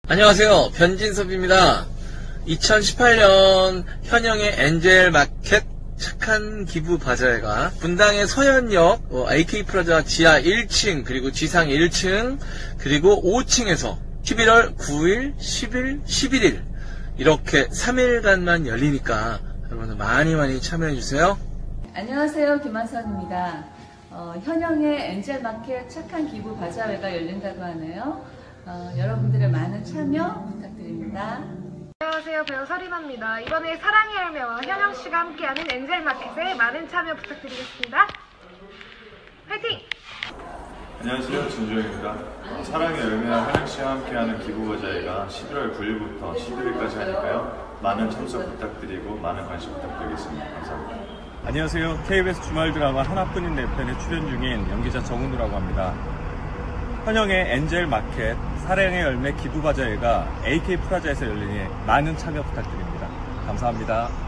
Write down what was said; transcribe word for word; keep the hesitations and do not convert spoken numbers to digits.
안녕하세요. 변진섭입니다. 이천십팔 년 현영의 엔젤마켓 착한 기부 바자회가 분당의 서현역 에이케이 프라자 지하 일 층 그리고 지상 일 층 그리고 오 층에서 십일월 구일, 십일, 십일일 이렇게 삼 일간만 열리니까 여러분들 많이 많이 참여해주세요. 안녕하세요. 김한선입니다. 어, 현영의 엔젤마켓 착한 기부 바자회가 열린다고 하네요. 어, 여러분들의 많은 참여 부탁드립니다. 안녕하세요. 배우 서리나입니다. 이번에 사랑의 열매와 현영씨가 함께하는 엔젤마켓에 많은 참여 부탁드리겠습니다. 화이팅! 안녕하세요. 진주영입니다. 어, 사랑의 열매와 현영씨와 함께하는 기부바자회가 십일월 구일부터 십일일까지 하니까요. 많은 참석 부탁드리고 많은 관심 부탁드리겠습니다. 감사합니다. 안녕하세요. 케이비에스 주말 드라마 하나뿐인 내 편에 출연 중인 연기자 정은우라고 합니다. 현영의 엔젤마켓 사랑의 열매 기부바자회가 에이케이 프라자에서 열리니 많은 참여 부탁드립니다. 감사합니다.